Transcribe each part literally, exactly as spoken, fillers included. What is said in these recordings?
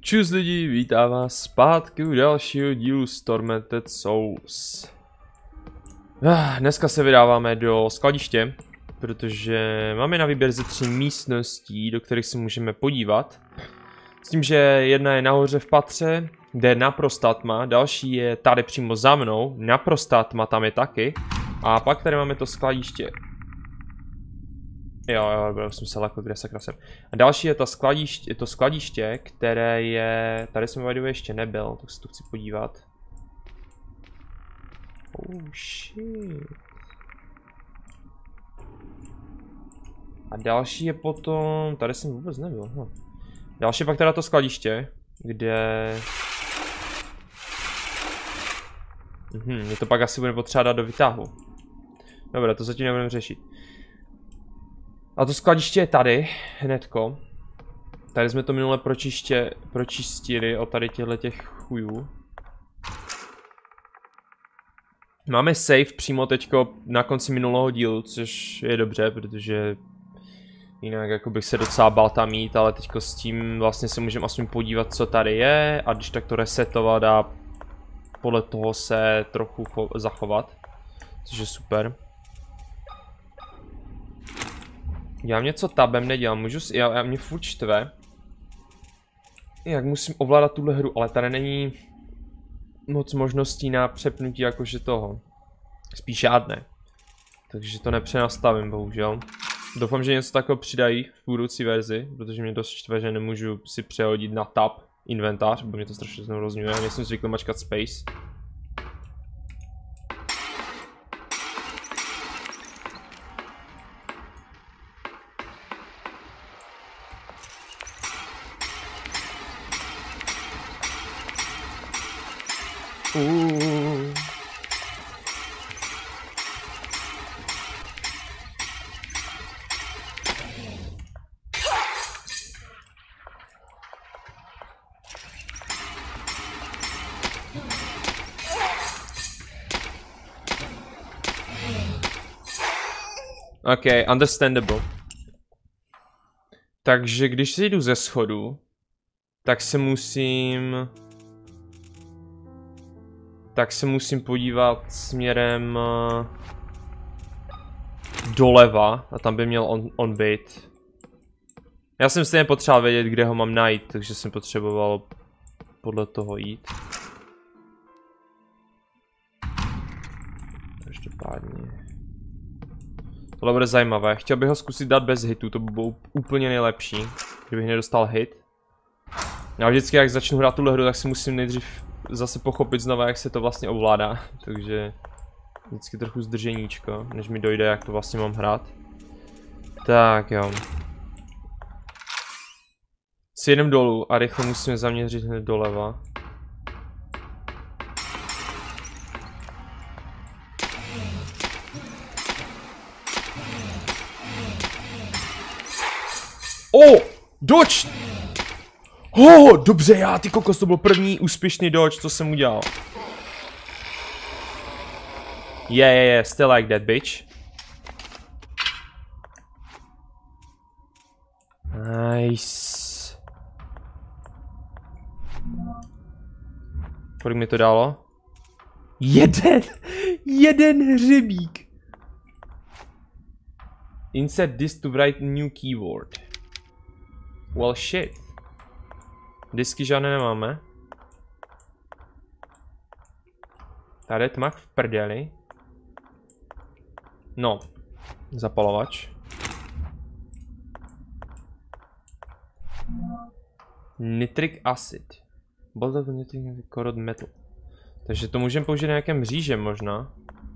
Čus lidi, vítám vás zpátky u dalšího dílu z Tormented Souls. Dneska se vydáváme do skladiště, protože máme na výběr ze tří místností, do kterých se můžeme podívat. S tím, že jedna je nahoře v patře, kde je naprostá tma, další je tady přímo za mnou, naprostá tma tam je taky. A pak tady máme to skladiště. Jo, jo, byl jsem se lekl, kde sakra jsem. A další je to skladiště, to skladiště, které je... Tady jsem vajdu ještě nebyl, tak se tu chci podívat. Oh shit. A další je potom... Tady jsem vůbec nebyl. Hm. Další je pak teda to skladiště, kde... Mhm, mě to pak asi bude potřeba dát do vytáhu. Dobré, to zatím nebudeme řešit. A to skladiště je tady, hnedko. Tady jsme to minule pročiště, pročistili od tady těchto těch chujů. Máme save přímo teďko na konci minulého dílu, což je dobře, protože jinak jako bych se docela bál tam jít, ale teďko s tím vlastně se můžeme aspoň podívat, co tady je a když tak to resetovat a podle toho se trochu zachovat, což je super. Já něco tabem nedělám, můžu si, já, já mě furt štve, jak musím ovládat tuhle hru, ale tady není moc možností na přepnutí jakože toho, spíš žádné, takže to nepřenastavím bohužel. Doufám, že něco takového přidají v budoucí verzi, protože mě dost štve, že nemůžu si přehodit na tab inventář, bo mě to strašně znovu rozňuje, já nejsem zvyklý mačkat space. Uh. OK, understandable. Takže když si jdu ze schodu, tak se musím... Tak se musím podívat směrem uh, doleva a tam by měl on, on být. Já jsem stejně potřeboval vědět, kde ho mám najít, takže jsem potřeboval podle toho jít. Každopádně. Tohle bude zajímavé. Chtěl bych ho zkusit dát bez hitu, to by bylo úplně nejlepší, kdybych nedostal hit. Já vždycky, jak začnu hrát tuhle hru, tak si musím nejdřív zase pochopit znova, jak se to vlastně ovládá, takže vždycky trochu zdrženíčko, než mi dojde, jak to vlastně mám hrát. Tak jo. Si jedem dolů a rychle musíme zaměřit hned doleva. O! Dodge! Oh, dobře, já, ty kokos, to byl první úspěšný dodge, co jsem udělal. Yeah, yeah, yeah, still like that, bitch. Nice. Kolik mi to dalo? Jeden! Jeden hřebík! Insert this to write new keyword. Well, shit. Disky žádné nemáme. Tady je tmak v prdeli. No. Zapalovač. Nitric acid. Bottle of nitric corrode metal. Takže to můžeme použít na nějakém mřížem možná.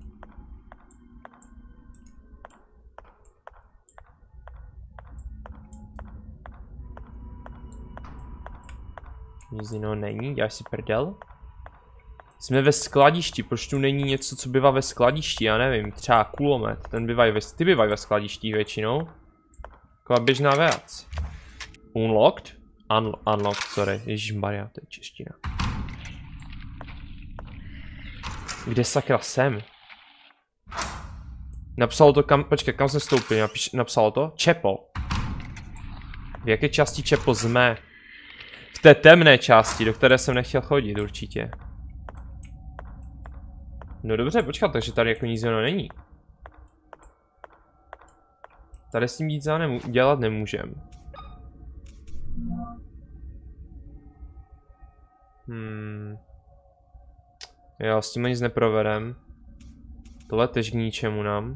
Nic jiného není, děláš si prdel. Jsme ve skladišti, proč tu není něco, co bývá ve skladišti, já nevím, třeba kulomet, ten bývají ve, ty bývají ve skladištích většinou. Taková běžná věc. Unlocked? Un, unlocked, sorry, ježišmarja, to je čeština. Kde sakra jsem? Napsalo to kam, počkej, kam jsem stoupil, Napiš, napsalo to? Čepel. V jaké části Čepel jsme? V té temné části, do které jsem nechtěl chodit určitě. No dobře, počkat, takže tady jako nic jiného není. Tady s tím nic dělat nemůžem. Hmm. Jo, s tím nic neprovedem. Tohle tež k ničemu nám.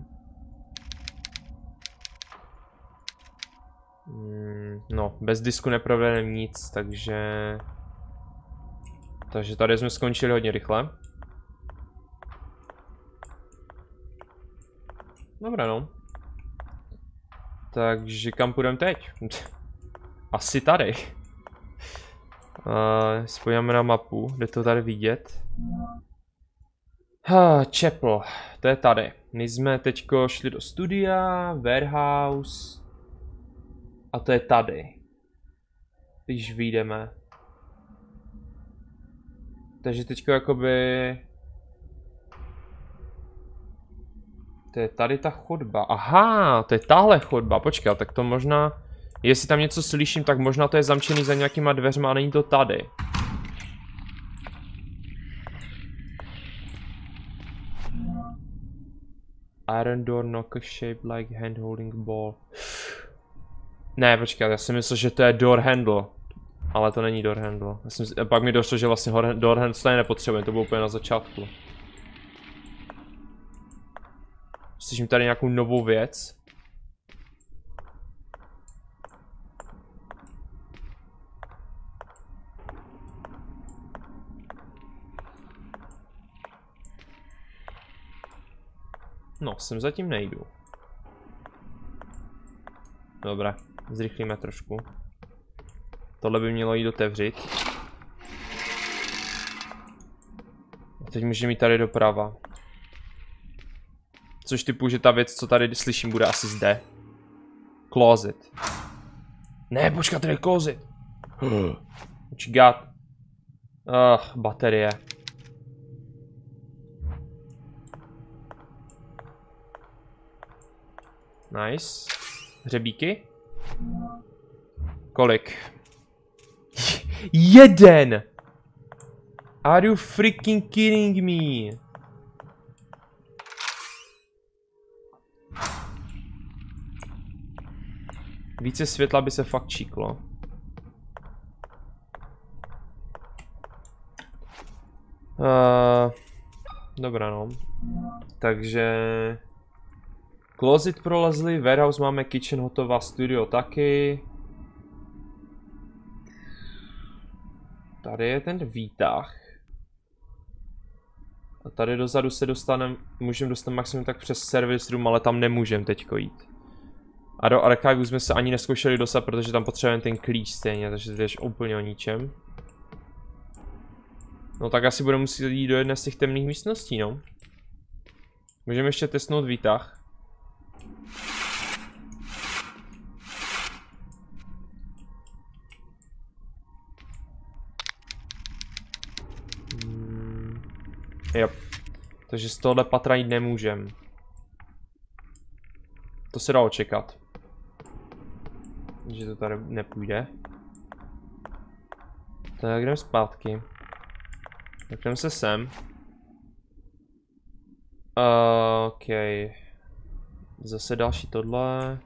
Hmm, no, bez disku neprovedem nic, takže... Takže tady jsme skončili hodně rychle. Dobré, no. Takže kam půjdeme teď? Asi tady. Uh, Spojíme na mapu, jde to tady vidět. Ha, Chapel, to je tady. My jsme teďko šli do studia, warehouse. A to je tady. Když vyjdeme. Takže teďko jakoby... To je tady ta chodba. Aha, to je tahle chodba. Počkej, tak to možná... Jestli tam něco slyším, tak možná to je zamčený za nějakýma dveřma a není to tady. Iron door knocker shaped like hand holding ball. Ne, počkej, já si myslel, že to je door handle. Ale to není door handle. Já jsem, pak mi došlo, že vlastně door handle stejně nepotřebujeme, to bylo úplně na začátku. Slyším tady nějakou novou věc. No, sem zatím nejdu. Dobré, zrychlíme trošku. Tohle by mělo jít otevřít. A teď můžeme jít tady doprava. Což typu, že ta věc, co tady slyším, bude asi zde. Closet. Ne, počkat, tady je closet. What you got? Ach, baterie. Nice. Hřebíky? Kolik? Jeden! Are you freaking kidding me? Více světla by se fakt číklo. Uh, dobrá, no. Takže... Closet prolezli, warehouse máme, kitchen hotová, studio taky. Tady je ten výtah. A tady dozadu se dostaneme, můžeme dostat maximum tak přes service room, ale tam nemůžeme teďko jít. A do archivu jsme se ani neskoušeli dostat, protože tam potřebujeme ten klíč stejně, takže to je úplně o ničem. No tak asi budeme muset jít do jedné z těch temných místností, no. Můžeme ještě testnout výtah. Hmm. Jo. Takže z tohohle patra jít nemůžem. To se dalo čekat. Že to tady nepůjde. Tak jdeme zpátky. Tak jdeme se sem. Uh, OK. Zase další tohle.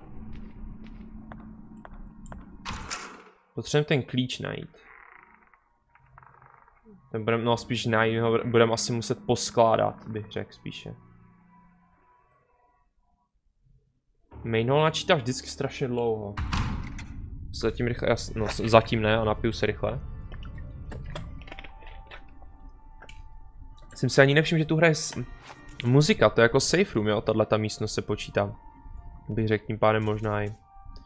Potřebujeme ten klíč najít. Ten budeme, no spíš najít, ho budeme asi muset poskládat, bych řekl spíše. Mainhole načítá vždycky strašně dlouho. Zatím rychle, no zatím ne a napiju se rychle. Jsem si ani nevšiml, že tu hraje muzika, to je jako safe room, jo, tato místnost se počítá. Bych řekl tím pádem možná i.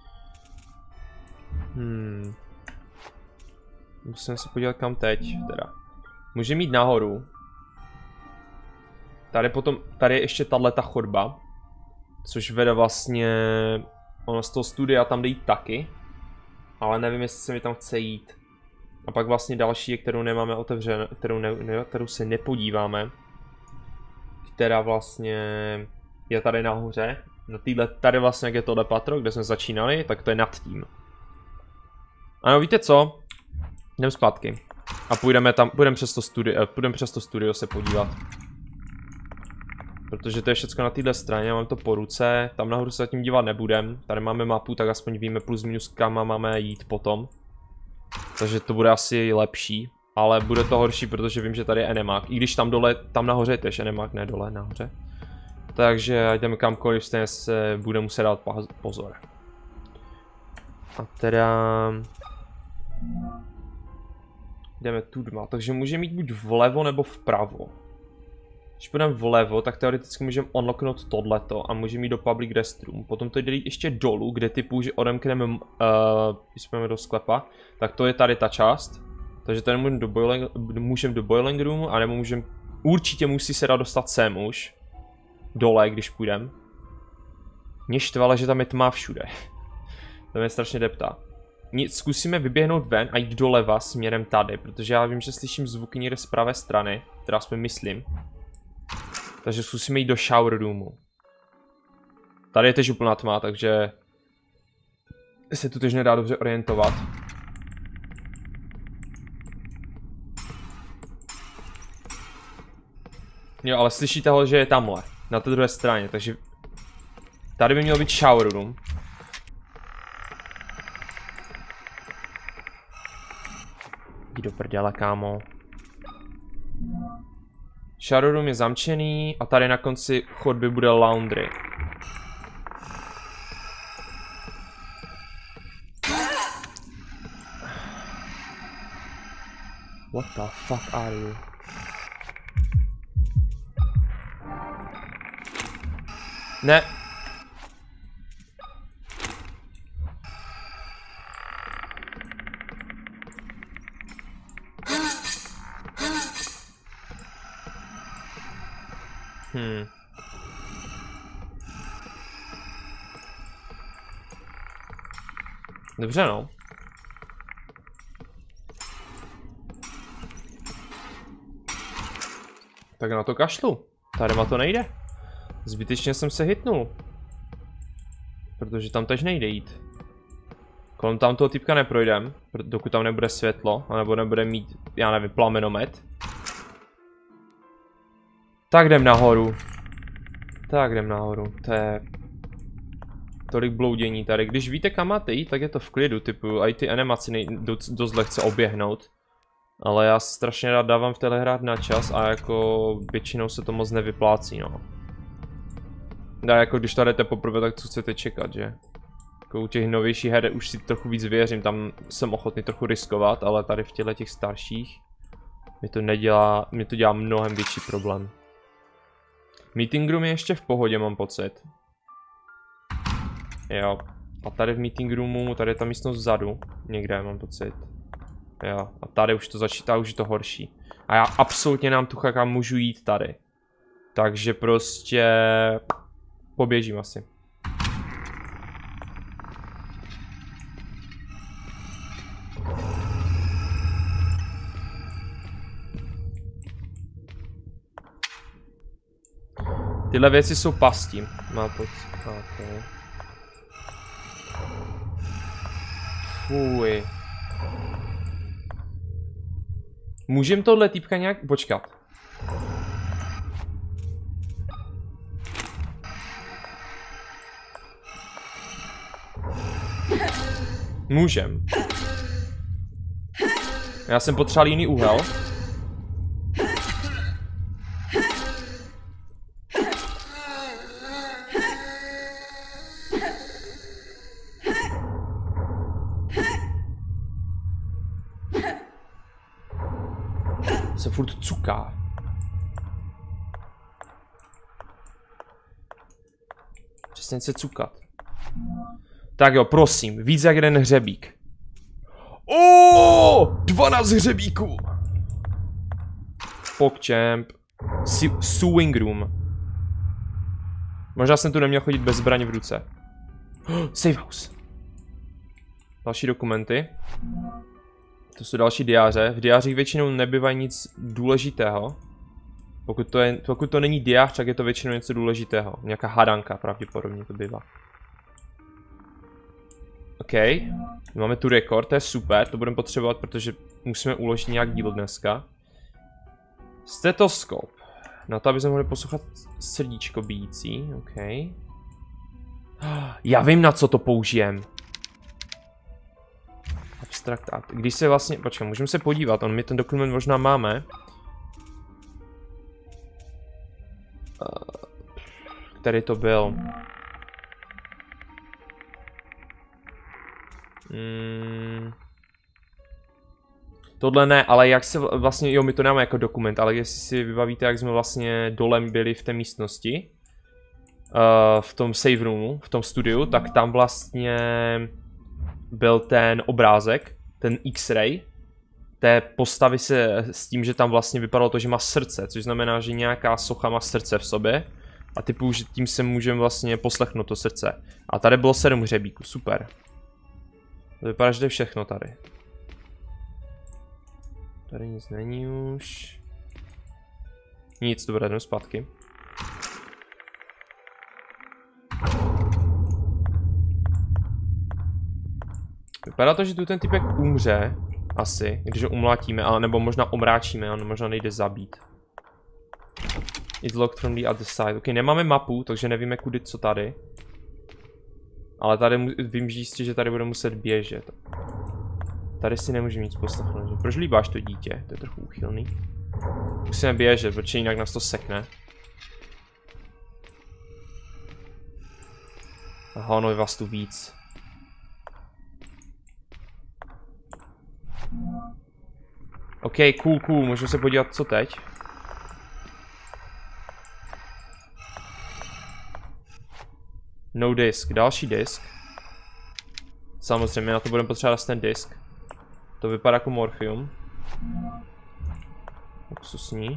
Hmm. Musím se podívat kam teď, teda. Můžeme jít nahoru. Tady potom, tady je ještě tato chodba. Což vede vlastně, ono z toho studia tam jde jít taky. Ale nevím, jestli se mi tam chce jít. A pak vlastně další je, kterou nemáme otevřenou, kterou, ne, ne, kterou se nepodíváme. Která vlastně je tady nahoře. No týhle, tady vlastně, jak je tohle patro, kde jsme začínali, tak to je nad tím. Ano, víte co? Jdem zpátky. A půjdeme tam, půjdeme přes to studio, půjdeme přes to studio se podívat. Protože to je všechno na téhle straně, mám to po ruce, tam nahoru se zatím dívat nebudem. Tady máme mapu, tak aspoň víme plus minus kam máme jít potom. Takže to bude asi lepší, ale bude to horší, protože vím, že tady je enemák. I když tam dole, tam nahoře je tež enemák, ne dole, nahoře. Takže jdeme kamkoliv, stejně se bude muset dát pozor. A teda... Jdeme tudma, takže můžeme jít buď vlevo nebo vpravo. Když půjdeme vlevo, tak teoreticky můžeme unlocknout tohleto a můžeme jít do public restroom. Potom to jde ještě dolů, kde typu, že odemkneme, uh, když půjdeme do sklepa, tak to je tady ta část. Takže tady můžeme do boiling, můžeme do boiling roomu, anebo můžeme, určitě musí se dát dostat sem už. Dole, když půjdeme. Mě štvalo, že tam je tma všude. To mě strašně deptá. Nic, zkusíme vyběhnout ven a jít doleva směrem tady, protože já vím, že slyším zvuky někde z pravé strany, teda aspoň myslím. Takže zkusíme jít do shower roomu. Tady je tež úplná tma, takže se tu tež nedá dobře orientovat. Jo, ale slyšíte ho, že je tamhle, na té druhé straně, takže tady by měl být shower room. Jdi do prdele, kámo. Shower room je zamčený a tady na konci chodby bude laundry. What the fuck are you? Ne. Hmm. Dobře, no. Tak na to kašlu. Tady ma to nejde. Zbytečně jsem se hitnul. Protože tam tež nejde jít. Kolem tam toho typka neprojdem, dokud tam nebude světlo, anebo nebude mít, já nevím, plamenomet. Tak jdem nahoru. Tak jdem nahoru, to je... Tolik bloudění tady. Když víte kam máte jít, tak je to v klidu, typu, a i ty animaci nej... dost lehce oběhnout. Ale já strašně rád dávám v téhle hrát na čas a jako většinou se to moc nevyplácí, no. A jako když to jdete poprvé, tak co chcete čekat, že? Jako u těch novějších her už si trochu víc věřím, tam jsem ochotný trochu riskovat, ale tady v těchto těch starších mi to nedělá, mi to dělá mnohem větší problém. Meeting room je ještě v pohodě, mám pocit. Jo. A tady v meeting roomu, tady je ta místnost vzadu, někde mám pocit. Jo. A tady už to začítá, už je to horší. A já absolutně nám tu chaka můžu jít tady. Takže prostě... Poběžím asi. Tyhle věci jsou pastí. Má pocit. Okay. Fuj. Můžem tohle týpka nějak počkat. Můžem. Já jsem potřeboval jiný úhel. Se furt cuká. Přesně se cukat. Tak jo, prosím, víc jak jeden hřebík. O, dvanáct hřebíků. PogChamp. Sewing room. Možná jsem tu neměl chodit bez zbraně v ruce. Oh, save house. Další dokumenty. To jsou další diáře. V diářích většinou nebývají nic důležitého. Pokud to, je, pokud to není diář, tak je to většinou něco důležitého. Nějaká hadanka pravděpodobně to bývá. OK. Máme tu rekord, to je super, to budeme potřebovat, protože musíme uložit nějak díl dneska. Stetoskop. Na to, aby jsme mohli poslouchat srdíčko bijící, OK. Já vím, na co to použijem. Abstract art. Když se vlastně, počkej, můžeme se podívat, on mi ten dokument možná máme. Který to byl? Hmm. Tohle ne, ale jak se vlastně, jo, my to nemáme jako dokument, ale jestli si vybavíte, jak jsme vlastně dolem byli v té místnosti, uh, v tom save roomu, v tom studiu, tak tam vlastně byl ten obrázek, ten X-ray té postavy se s tím, že tam vlastně vypadalo to, že má srdce, což znamená, že nějaká socha má srdce v sobě a typu, že tím se můžeme vlastně poslechnout to srdce. A tady bylo sedm hřebíků, super. To vypadá, že to je všechno tady. Tady nic není už. Nic, dobré, jdeme zpátky. Vypadá to, že tu ten typek umře. Asi, když ho umlátíme, ale nebo možná omráčíme, on možná nejde zabít. It's locked from the other side. Ok, nemáme mapu, takže nevíme kudy, co tady. Ale tady vím jistě, že tady bude muset běžet. Tady si nemůžeme nic poslechnout, že? Proč líbáš to dítě? To je trochu úchylný. Musíme běžet, protože jinak nás to sekne. Aha, ono je vás tu víc. OK, cool, cool, můžeme se podívat, co teď. No disk, další disk. Samozřejmě, na to budeme potřebovat ten disk. To vypadá jako morfium. Luxusní.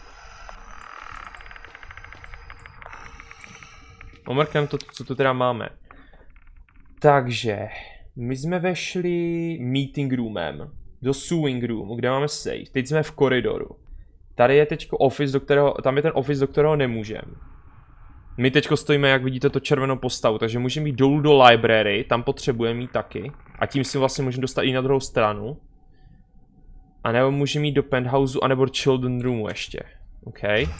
Omrkneme to, co tu teda máme. Takže, my jsme vešli meeting roomem do sewing roomu, kde máme safe. Teď jsme v koridoru. Tady je teďko office, do kterého, tam je ten office, do kterého nemůžeme. My teďko stojíme, jak vidíte, to červenou postavu, takže můžeme jít dolů do library, tam potřebujeme jít taky. A tím si vlastně můžeme dostat i na druhou stranu. A nebo můžeme jít do penthouse, anebo children roomu ještě. OK.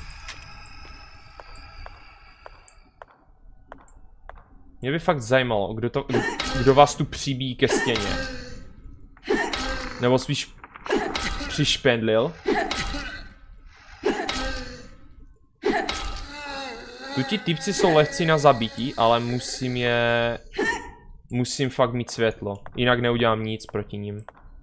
Mě by fakt zajímalo, kdo, to, kdo, kdo vás tu přibíjí ke stěně. Nebo spíš přišpendlil. Tu ti typci jsou lehcí na zabití, ale musím je... Musím fakt mít světlo, jinak neudělám nic proti ním.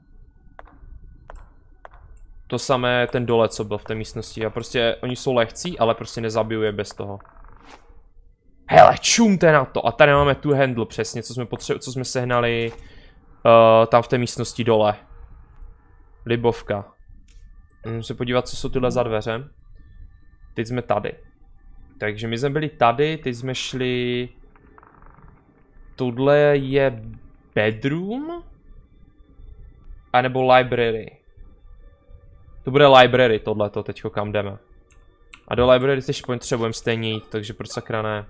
To samé ten dole, co byl v té místnosti. A prostě, oni jsou lehcí, ale prostě nezabiju je bez toho. Hele, čumte na to! A tady máme tu handle přesně, co jsme, potře co jsme sehnali uh, tam v té místnosti dole. Libovka. Můžeme se podívat, co jsou tyhle za dveře. Teď jsme tady. Takže my jsme byli tady, teď jsme šli... Tohle je bedroom? A nebo library. To bude library, tohleto teďko, kam jdeme. A do library teď potřebujeme stejně jít, takže proč sakra ne.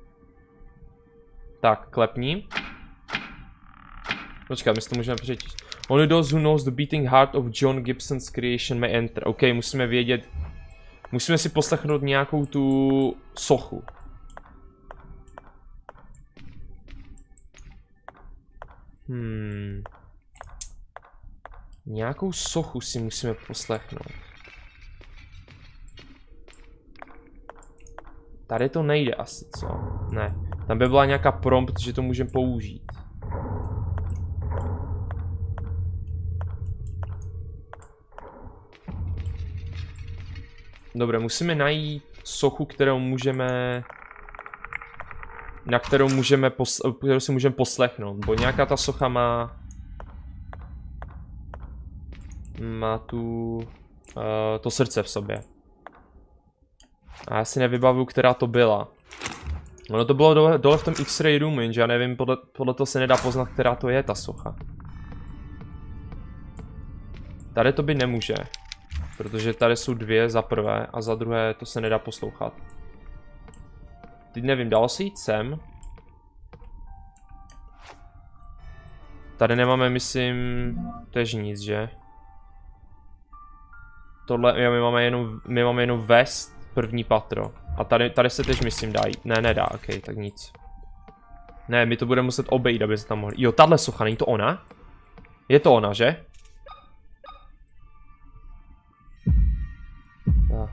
Tak, klepni. Počkat, my si to můžeme přečíst. Only those who knows the beating heart of John Gibson's creation may enter. OK, musíme vědět... Musíme si poslechnout nějakou tu sochu. Hmm. Nějakou sochu si musíme poslechnout. Tady to nejde asi, co? Ne. Tam by byla nějaká prompt, že to můžeme použít. Dobře, musíme najít sochu, kterou můžeme... Na kterou můžeme posl kterou si můžeme poslechnout, bo nějaká ta socha má... Má tu... Uh, to srdce v sobě. A já si nevybavuju, která to byla. Ono to bylo dole, dole v tom X-ray roomu, jenže já nevím, podle, podle toho se nedá poznat, která to je ta socha. Tady to by nemůže. Protože tady jsou dvě za prvé a za druhé to se nedá poslouchat. Teď nevím, dalo se jít sem? tady nemáme, myslím, tež nic, že? Tohle, jo, my máme jenom, my máme jenom vest, první patro. A tady, tady se tež, myslím, dá jít. Ne, nedá, ok, tak nic. Ne, my to budeme muset obejít, aby se tam mohli. Jo, tahle socha, není to ona? Je to ona, že? Ah.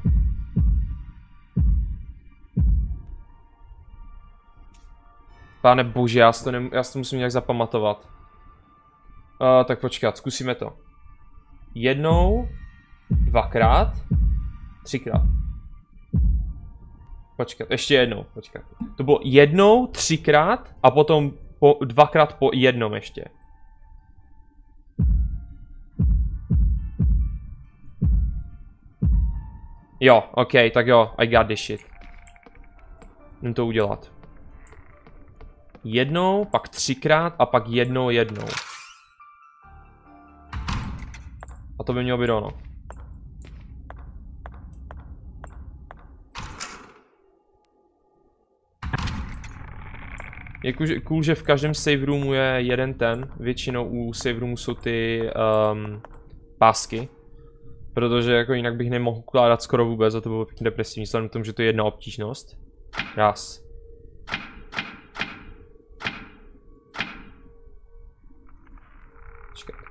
Pane bože, já si to, nem, já si to musím nějak zapamatovat. Uh, tak počkat, zkusíme to. Jednou, dvakrát, třikrát. Počkat, ještě jednou, počkat. To bylo jednou, třikrát a potom po, dvakrát po jednom ještě. Jo, ok, tak jo, I got this shit. Jdem to udělat. Jednou, pak třikrát a pak jednou, jednou. A to by mělo být ono. Je cool, že v každém save roomu je jeden ten. Většinou u save roomu jsou ty um, pásky. Protože jako jinak bych nemohl ukládat skoro vůbec a to bylo pěkně depresivní, vzhledem k tomu, že to je jedna obtížnost. Raz. Počkej.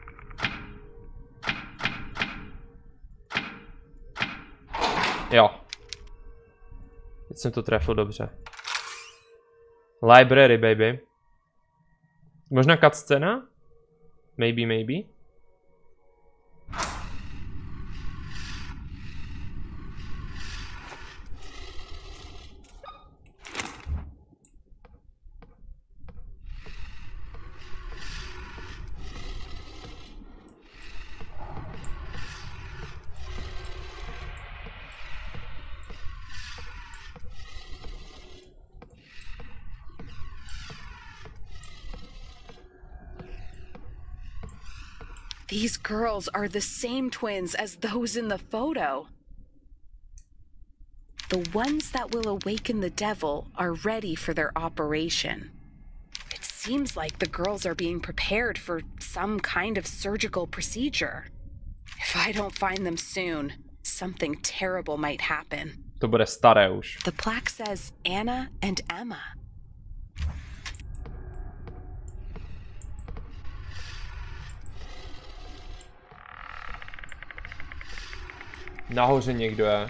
Jo. Teď jsem to trefil dobře. Library, baby. Možná cutscéna? Maybe, maybe. These girls are the same twins as those in the photo. The ones that will awaken the devil are ready for their operation. It seems like the girls are being prepared for some kind of surgical procedure. If I don't find them soon, something terrible might happen. To bude staré už. The plaque says Anna and Emma. Nahoře někdo je.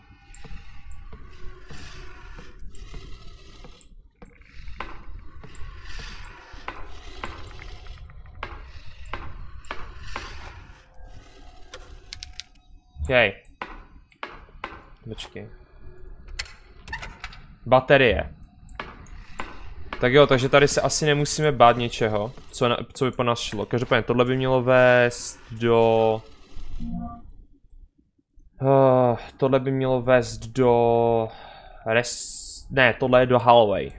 Hej. Počkej. Baterie. Tak jo, takže tady se asi nemusíme bát něčeho, co, na, co by po nás šlo. Každopádně tohle by mělo vést do... Uh, tohle by mělo vést do... Res... Ne, tohle je do hallway.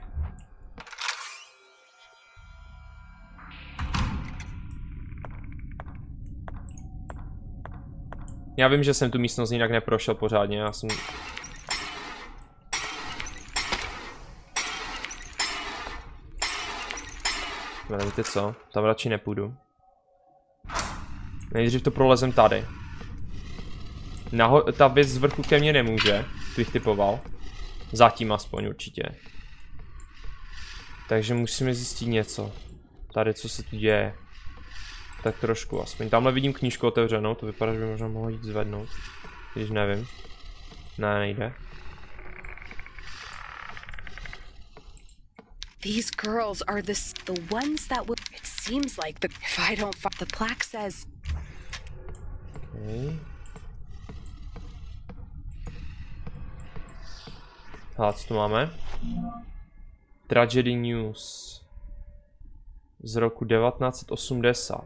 Já vím, že jsem tu místnost jinak neprošel pořádně, já jsem... Ale víte co, tam radši nepůjdu. Nejdřív to prolezem tady. Naho ta věc z vrchu ke mně nemůže, bych typoval. Zatím aspoň určitě. Takže musíme zjistit něco. Tady co se tu děje. Tak trošku aspoň. Tamhle vidím knížku otevřenou, to vypadá, že by možná mohlo jít zvednout. Když nevím. Ne, nejde. These girls are the, the ones that will... It seems like the... If I don't find... The plaque says... Okay. Hele, co tu máme? Tragedy News. Z roku devatenáct set osmdesát.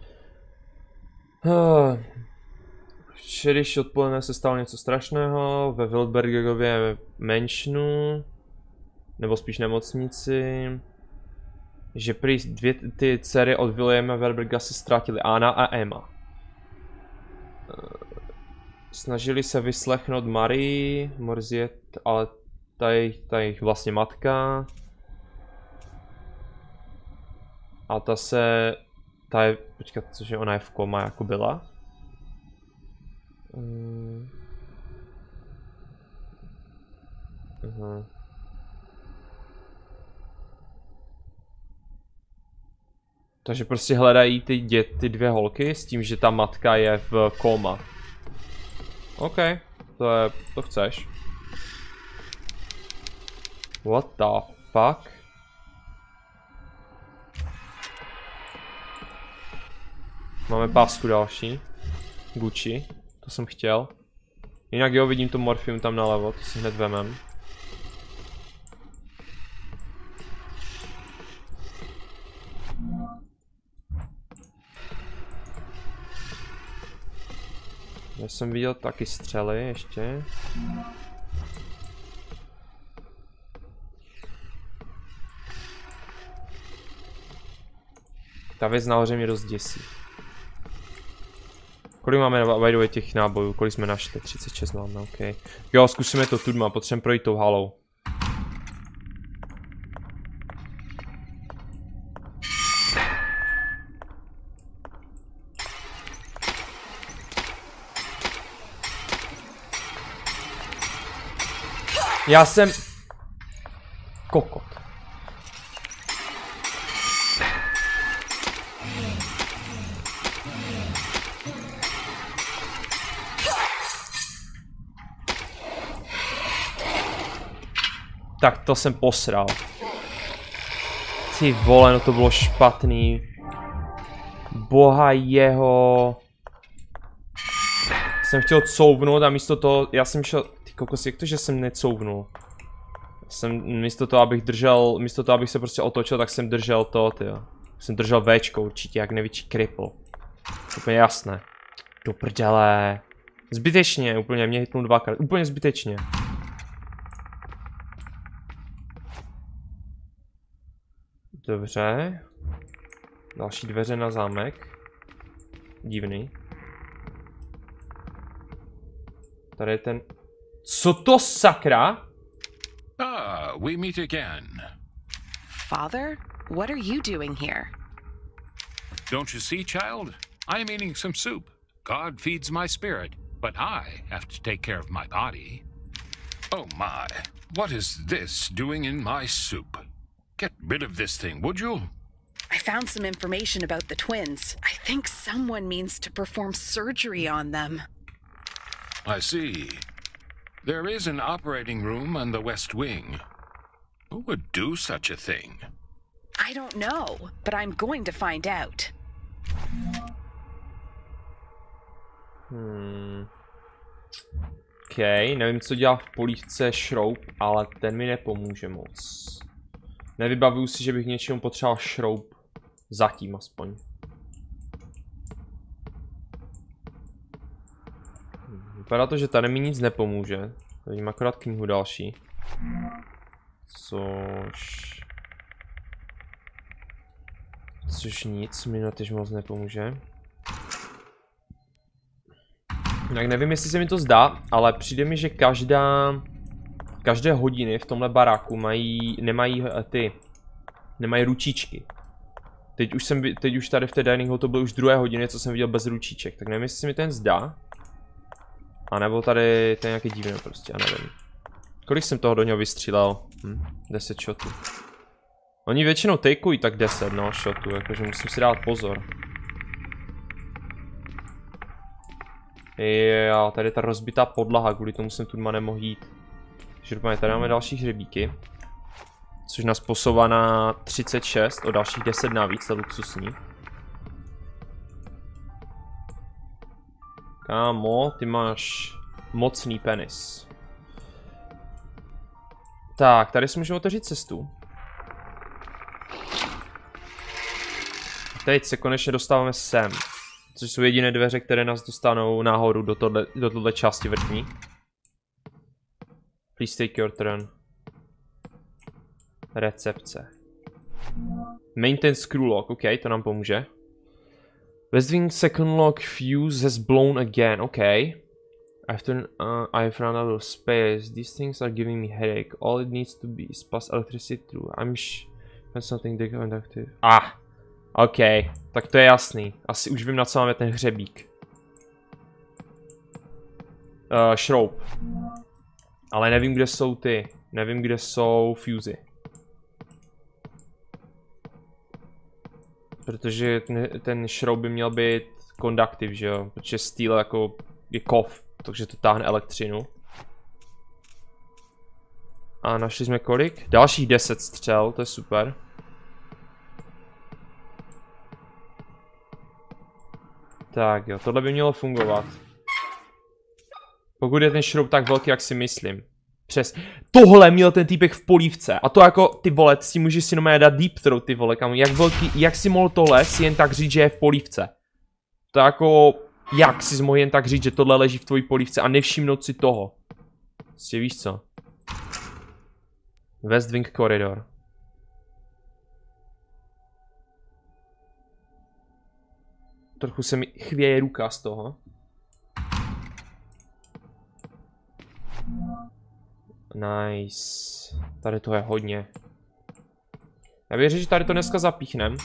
Včerejší odpoledne se stalo něco strašného ve Wildbergově mansionu, nebo spíš nemocnici, že prý dvě ty dcery od Williama Wildberga se ztratily, Anna a Emma. Snažili se vyslechnout Marii, Morziet, ale ta je ta jejich vlastně matka. A ta se... Ta je... Počkat, cože ona je v koma jako byla? Uh... Uh-huh. Takže prostě hledají ty, dě, ty dvě holky s tím, že ta matka je v koma. OK, to je, to chceš. What the fuck? Máme pásku další. Gucci, to jsem chtěl. Jinak jo, vidím to morfium tam nalevo, to si hned vemem. Já jsem viděl taky střely ještě. Ta věc nahoře mě dost děsí. Kolik máme by the way těch nábojů? Kolik jsme našli? třicet šest máme, ok. Jo, zkusíme to tudma, potřebujeme projít tou halou. Já jsem... kokot. Tak to jsem posral. Ty vole, no to bylo špatný. Boha jeho. Jsem chtěl couvnout a místo toho, já jsem šel... Ty kokos, jak to, že jsem necouvnul? Jsem místo toho, abych držel, místo toho, abych se prostě otočil, tak jsem držel to, tyjo. Jsem držel Včko určitě, jak největší kripl. Úplně jasné. Do prdele. Zbytečně, úplně, mě hitnul dvakrát, úplně zbytečně. Dobře. Další dveře na zámek. Divný. Tady je ten... Co to sakra? Ah, we meet again. Father, what are you doing here? Don't you see, child? I am eating some soup. God feeds my spirit, but I have to take care of my body. Oh my, what is this doing in my soup? Get rid of this thing, would you? I found some information about the twins. I think someone means to perform surgery on them. I see. There is an operating room on the West Wing. Who would do such a thing? I don't know, but I'm going to find out. Hmm. OK, nevím, co dělá v polívce šroub, ale ten mi nepomůže moc. Nevybavuju si, že bych něčemu potřeboval šroub. Zatím aspoň. Vypadá to, že tady mi nic nepomůže. Vidím akorát knihu další. Což... Což nic mi na tež moc nepomůže. Tak nevím, jestli se mi to zdá, ale přijde mi, že každá... Každé hodiny v tomhle baráku mají... Nemají ty... Nemají ručičky. Teď už jsem... Teď už tady v té dining hall to bylo už druhé hodiny, co jsem viděl bez ručiček. Tak nevím, jestli se mi ten zdá. A nebo tady to je nějaký divný prostě, já nevím. Kolik jsem toho do něho vystřílel? Hm, deset shotů. Oni většinou takeují tak deset, no, shotů, jakože musím si dát pozor. Jo, tady je ta rozbitá podlaha, kvůli tomu jsem tu nemohl jít. Takže tady máme další hřebíky. Což nás posouvá na třicet šest, o dalších deset navíc, to je luxusní. Kámo, ty máš mocný penis. Tak, tady si můžeme otevřít cestu. Teď se konečně dostáváme sem. Což jsou jediné dveře, které nás dostanou nahoru do tohle, do tohle části vrtní. Please take your turn. Recepce. Maintain screw lock, ok, to nám pomůže. West Wing second lock fuse has blown again, ok. I've turned, uh, I've run out of space. These things are giving me headache. All it needs to be is pass electricity through. I'm sh... That's something they conductive. Ah! OK, tak to je jasný. Asi už vím, na co máme ten hřebík. Uh, šroub. Ale nevím, kde jsou ty. Nevím, kde jsou fuzy. Protože ten, ten šroub by měl být konduktiv, že jo? Protože steel jako je kov, takže to táhne elektřinu. A našli jsme kolik? Dalších deset střel, to je super. Tak jo, tohle by mělo fungovat. Pokud je ten šroub tak velký, jak si myslím. Přes. Tohle měl ten týpek v polívce. A to jako, ty vole, si můžeš si nomé dát deep throat, ty vole, kam. Jak velký, jak si mohl tohle si jen tak říct, že je v polívce? To jako, jak si mohl jen tak říct, že tohle leží v tvojí polívce a nevšimnout si toho? Prostě víš co? West Wing Corridor. Trochu se mi chvěje ruka z toho. Nice. Tady to je hodně. Já věřím, že tady to dneska zapíchnem.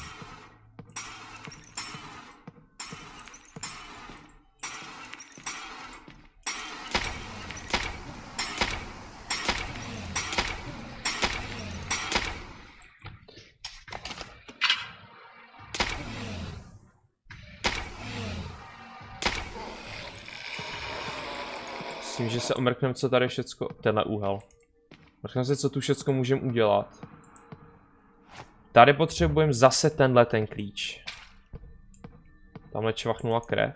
Myslím, že se omrkneme, co tady všecko, tenhle úhel. Omrkneme se, co tu všecko můžeme udělat. Tady potřebujeme zase tenhle ten klíč. Tamhle čvachnula krev.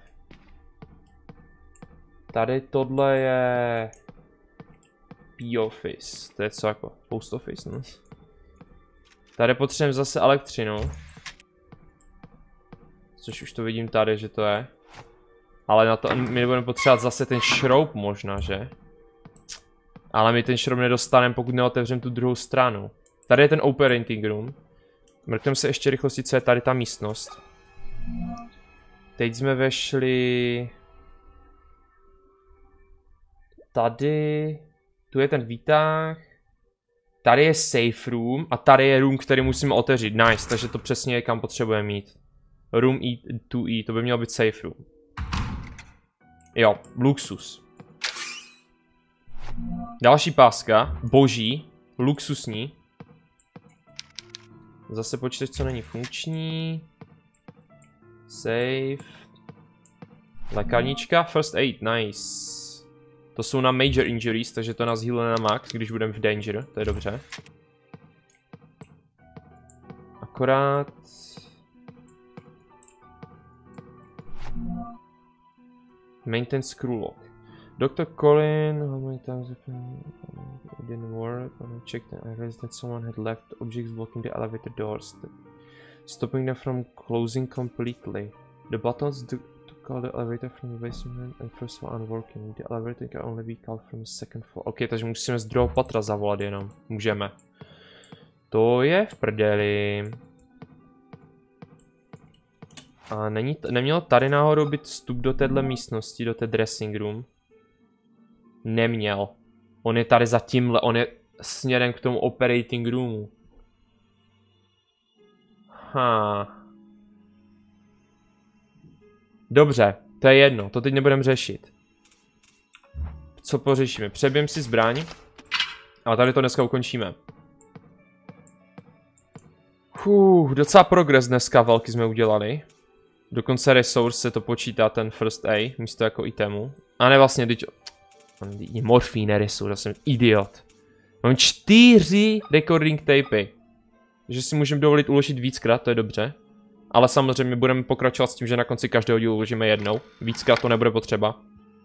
Tady tohle je... P-Office, to je co jako? Post Office, no? Tady potřebujeme zase elektřinu. Což už to vidím tady, že to je. Ale na to my budeme potřebovat zase ten šroub možná, že? Ale my ten šroub nedostaneme, pokud neotevřeme tu druhou stranu. Tady je ten operating room. Mrkneme se ještě rychlosti, co je tady ta místnost. Teď jsme vešli... Tady... Tu je ten výtah. Tady je safe room a tady je room, který musíme otevřít. Nice, takže to přesně je, kam potřebujeme mít. Room E dva E, to by mělo být safe room. Jo, luxus. Další páska, boží, luxusní. Zase počítač, co není funkční. Save. Lékárnička, first aid, nice. To jsou na major injuries, takže to nás healuje na max, když budeme v danger, to je dobře. Akorát... Maintain screw lock. Doctor Colin, how many times it didn't work? When I checked, I realized that someone had left objects blocking the elevator doors, stopping them from closing completely. The buttons to, to call the elevator from the basement and first one unworking. The elevator can only be called from the second floor. Ok, takže musíme z druhého patra zavolat jenom. Můžeme. To je v prdeli. A není, neměl tady náhodou být vstup do téhle místnosti, do té dressing room? Neměl. On je tady za tímhle, on je směrem k tomu operating roomu. Ha. Dobře, to je jedno, to teď nebudeme řešit. Co pořešíme? Přebijeme si zbraň. A tady to dneska ukončíme. Fuh, docela progres dneska velký jsme udělali. Dokonce resource se to počítá ten first A, místo jako itemu. A ne vlastně, teď... Je morfín, resource, já jsem idiot. Mám čtyři recording tapy. Takže si můžeme dovolit uložit víckrát, to je dobře. Ale samozřejmě budeme pokračovat s tím, že na konci každého dílu uložíme jednou. Víckrát to nebude potřeba.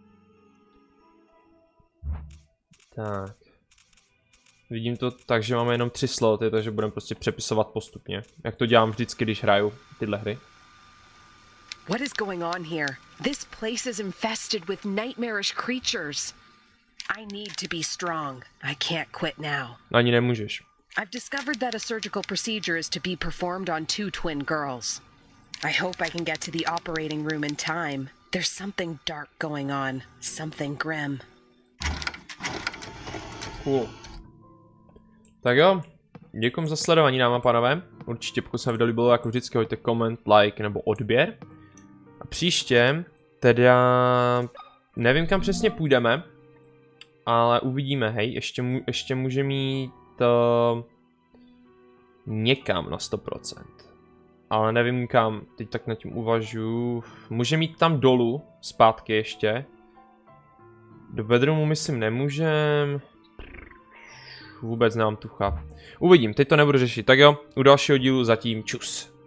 Tak. Vidím to tak, že máme jenom tři sloty, takže budeme prostě přepisovat postupně. Jak to dělám vždycky, když hraju tyhle hry. What is going on here? This place is infested with nightmarish creatures. I need to be strong. I can't quit now. Ani nemůžeš. I've discovered that a surgical procedure is to be performed on two twin girls. I hope I can get to the operating room in time. There's something dark going on. Something grim. Cool. Tak jo. Děkuji za sledování, dámy a pánové. určitě pokud se mi líbilo, jako vždycky hoďte koment, like nebo odběr. A příště teda nevím kam přesně půjdeme, ale uvidíme, hej, ještě, mu, ještě může mít uh, někam na sto procent. Ale nevím kam, teď tak nad tím uvažuji. Může mít tam dolů, zpátky ještě. Do bedroomu myslím nemůžem. Vůbec nemám tucha. Uvidím, teď to nebudu řešit. Tak jo, u dalšího dílu zatím čus.